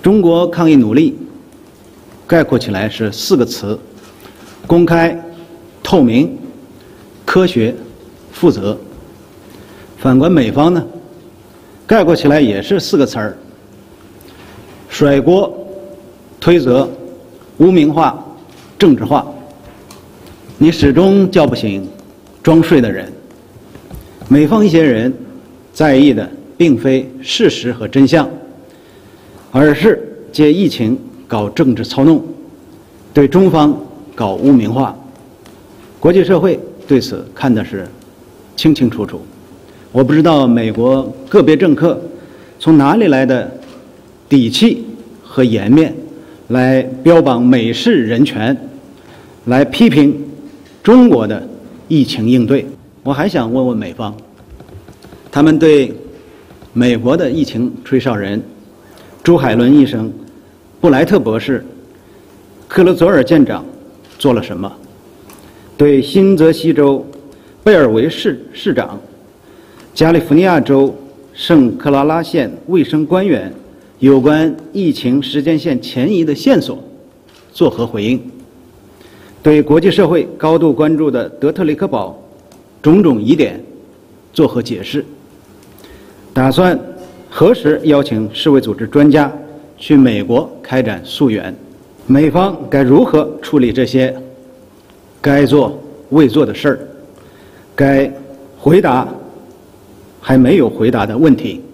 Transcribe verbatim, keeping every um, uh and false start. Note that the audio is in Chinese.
中国抗疫努力概括起来是四个词：公开、透明、科学、负责。反观美方呢，概括起来也是四个词儿：甩锅、推责、污名化、政治化。你始终叫不醒装睡的人。美方一些人在意的并非事实和真相，而是借疫情搞政治操弄，对中方搞污名化。国际社会对此看的是清清楚楚。我不知道美国个别政客从哪里来的底气和颜面，来标榜美式人权，来批评中国的疫情应对。我还想问问美方，他们对美国的疫情吹哨人朱海伦医生、布莱特博士、克罗佐尔舰长做了什么？对新泽西州贝尔维市市长、加利福尼亚州圣克拉拉县卫生官员有关疫情时间线前移的线索作何回应？对国际社会高度关注的德特里克堡种种疑点作何解释？打算何时邀请世卫组织专家去美国开展溯源？美方该如何处理这些该做未做的事儿？该回答还没有回答的问题？